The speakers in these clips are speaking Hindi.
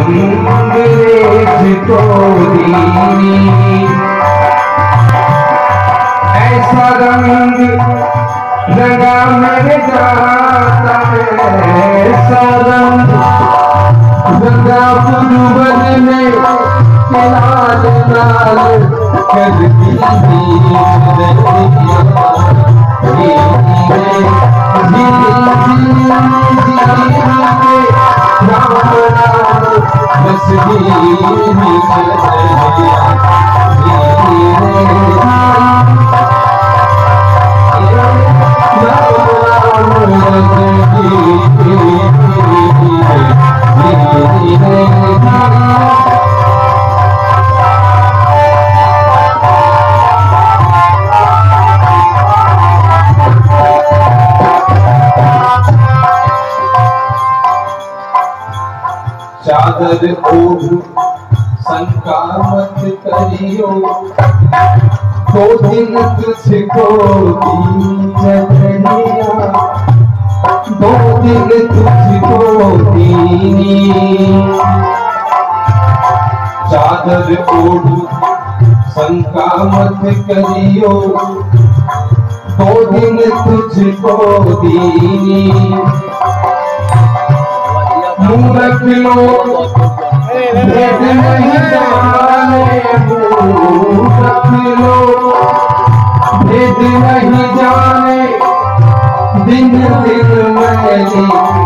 अंग्रेज को दीनी ऐसा रंग रंगा मेरे जाता है, ऐसा रंग रंगा पुरवन में लाल लाल करती चादर ओढ़ शंका मत करियो, दो दिन तुझको दीनिया, दो दिन तुझको दीनी। चादर ओढ़ शंका मत करियो, दो दिन तुझको दीनी। मूर्ख लोग भेद नहीं जाने, मूर्ख लोग भेद नहीं जाने, दिन दिन मैंने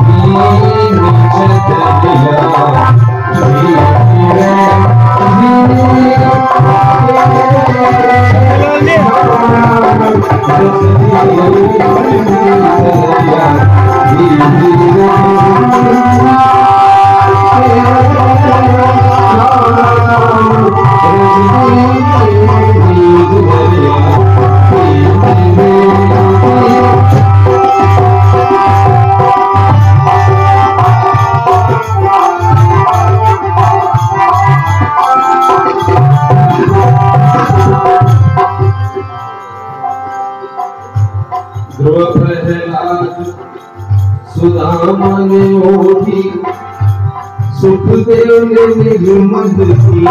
सुदामा ने ओढ़ी सुखदेव ने निर्मल की,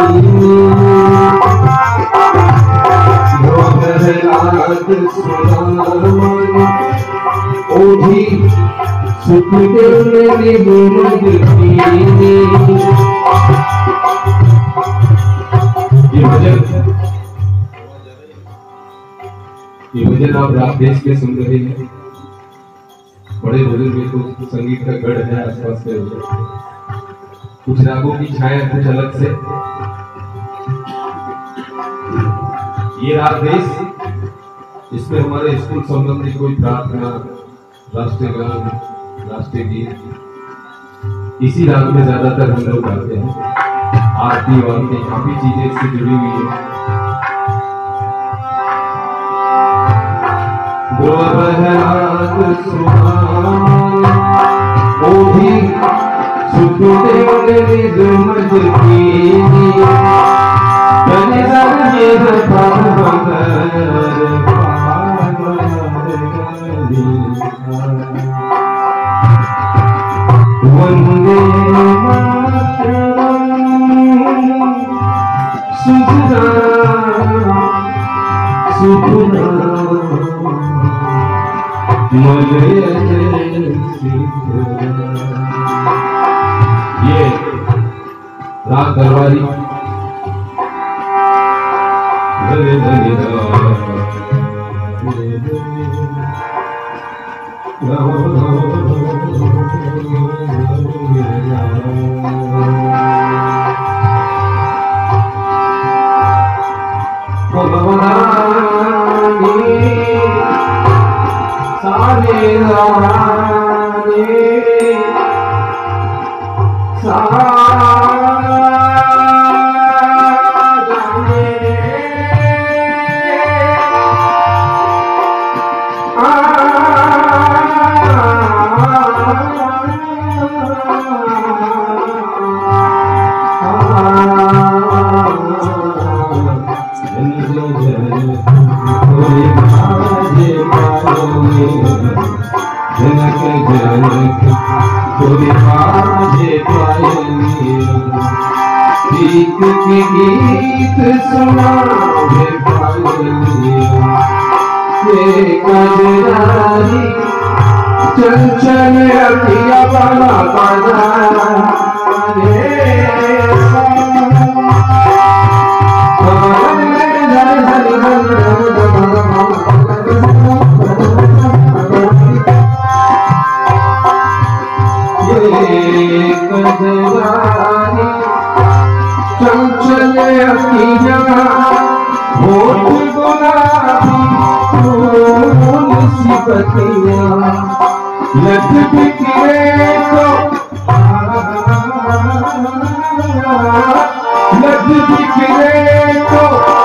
प्रहलाद सुदामा ने ओढ़ी सुखदेव ने निर्मल की। ये भजन आप देश में सुन रहे हैं। बड़े बुजुर्ग में कुछ संगीत का गढ़ है आसपास में, कुछ रागों की छाया कुछ अलग से। ये राग देश, इसमें हमारे स्कूल संबंधी कोई प्रार्थना, राष्ट्रीय गान, राष्ट्रीय गीत, इसी राग में ज्यादातर हम लोग गाते हैं। आरती वारती काफी चीजें इससे जुड़ी हुई है। प्रहलाद सुदामा ओढ़ी सुखदेव ने निर्मल की, वंदे मातरम सुखदा सुखदा ये राग दरबारी जनक जनक गीत के गीत सुनावे पायलिया, ये कजरारी चंचल अखिया बना बना चंचल अखिया होठ गुलाबी फूल सी बतिया, लट बिखरे तो लट बिखरे तो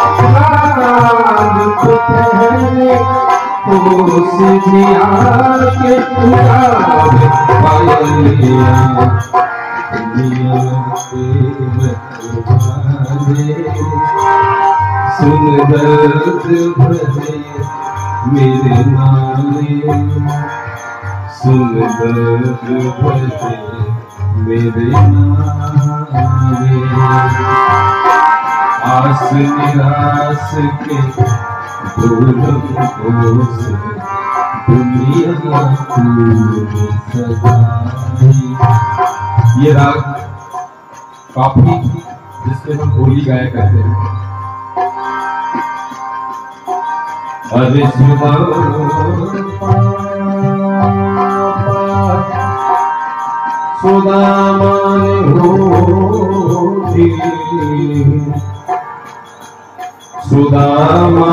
ठहरे होश जिया के पुकारे पायलिया, सुन दर्द भरे मेरे नाले, सुन दर्द भरे मेरे नाले, आस निराश के भूलों से दुनिया तूने सजाई। ये राग काफी जिसमें हम होली गाया करते हैं। अरे सुदामा ने होली, सुदामा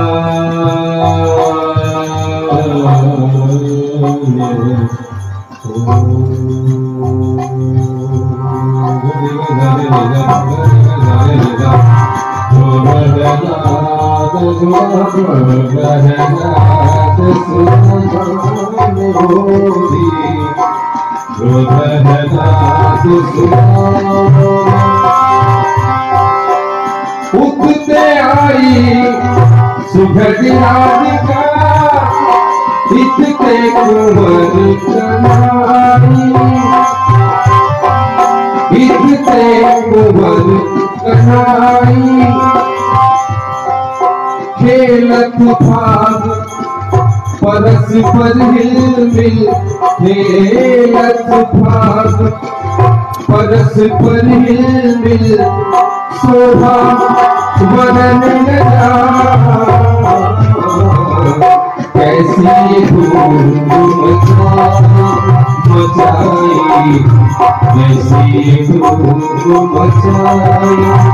उठते आई सुबह राधिका, इतने कुंवर कनाई, इतने कुंवर कनाई, खेलत भाग परस पर हिल मिल, खेलत भाग परस पर हिल मिल, शोभा वरन लगा, कैसी धूम मचाई, कैसी धूम मचाई,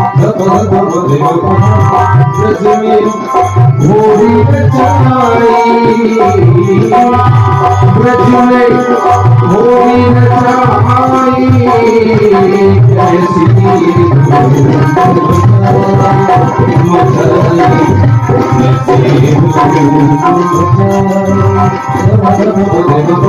ब्रज में होली रचाई, ब्रज में होली रचाई, कैसी धूम मचाई,